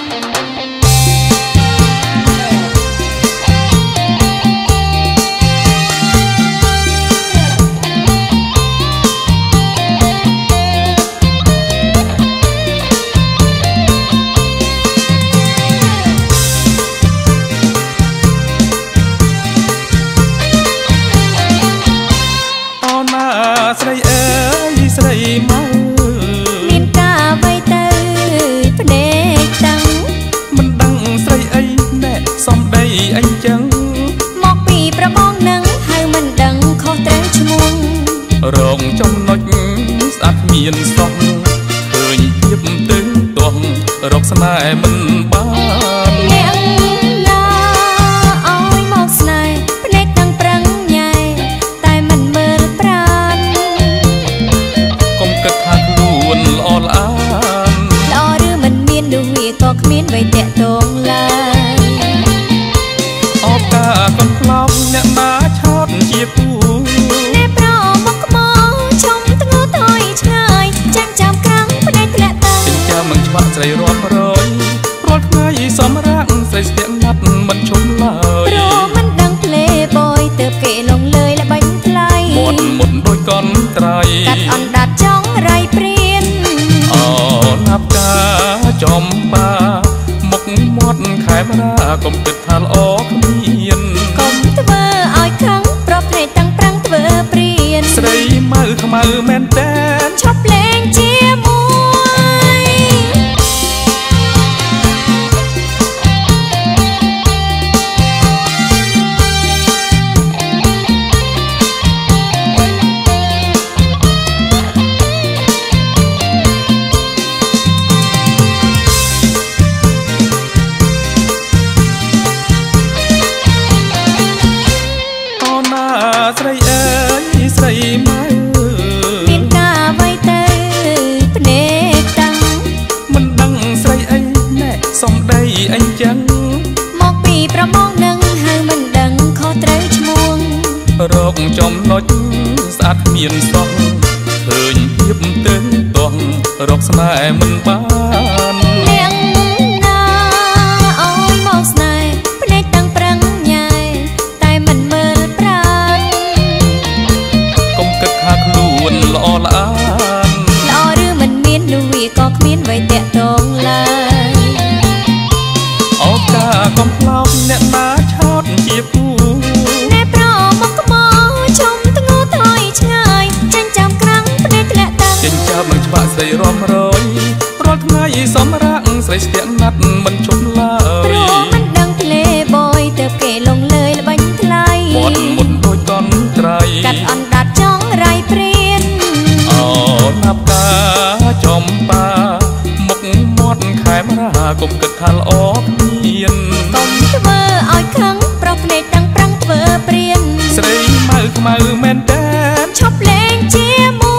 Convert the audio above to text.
ស្រីអើយស្រីមកមានការអ្វីទៅភ្នែកតាំងមិនដឹងស្រីអីណែសំដីអីចឹងមកពីប្របងនឹងហើយមិនដឹងខុសត្រូវឈ្មោះរងចំណុចស្អាតមានសោះឃើញភាពទឹងទាស់រកស្នេហ៍មិនបានអ្នកណាឲ្យមកស្នេហ៍ភ្នែកតាំងប្រឹងញ៉ែតែមិនមើលប្រានកុំគិតថាខ្លួនល្អល្អល្អឬមិនមាននោះវាក៏គ្មានអ្វីតាក់ទងឡើយអបការកុំខ្លោចអ្នកណាឆោតជាគូអ្នកប្រមកខ្មោចុំធ្ងោថយឆ្ងាយចាញ់ចាំកាំងភ្នែកធ្លាក់តាំងចិញ្ចាំមិនច្បាក់ស្រីរាប់រយរាល់ថ្ងៃសម្រាប់ស្រីស្ទាក់ណាត់មិនឈប់ឡើយព្រោះមិនដឹងផ្លេបយទើបគេលងលើយល្បាញ់ថ្លៃមុនដូចកន់ត្រៃកាត់អណ្ដាតចង់រៃព្រៀនអូណាប់ការចំបាមុខមាត់ខែមរាកុំគិតថាល្អគ្មានកុំធ្វើឲ្យខឹងប្រភ្នែកតាំងប្រាំងធ្វើព្រៀនស្រីម៉ៅខ្មៅមែនតើឈប់លេងជាមួយស្រីអើយស្រីមកមានការអ្វីទៅភ្នែកតាំងមិនដឹងស្រីអីណែសំដីអីចឹងមកពីប្របងនឹងហើយមិនដឹងខុសត្រូវឈ្មោះរកចំណុចស្អាតមានសោះឃើញភាពទឹងទាស់រកស្នេហ៍មិនបានអ្នកណាឲ្យមកស្នេហ៍ភ្នែកតាំងប្រឹងញ៉ែតែមិនមើលប្រាកុំគិតថាខ្លួនល្អល្អល្អឬមិនមាននោះវាក៏គ្មានអ្វីតាក់ទងឡើយអូការកុំខ្លោចអ្នកណាឆោតជាគូអ្នកប្រមកខ្មោចុំធ្ងោថយឆ្ងាយចាញ់ចាំក្រាំងភ្នែកធ្លាក់តាំងចិញ្ចាំនឹងច្បាក់ស្រីរាប់រយរាល់ថ្ងៃសម្រាប់ស្រីស្ទាក់ណាត់មិនឈប់ឡើយព្រោះមិនដឹងផ្លេបយទើបគេលងលើយល្បាញ់ថ្លៃមុនដូចកន់ត្រៃកាត់អណ្ដាតចង់រៃព្រៀនអូណាប់ការចំបាមុខមាត់ខែមរាកុំគិតថាល្អគ្មានកុំធ្វើឲ្យខឹងប្រភ្នែកតាំងប្រាំងធ្វើព្រៀនស្រីម៉ៅខ្មៅមែនតើឈប់លេងជាមួយ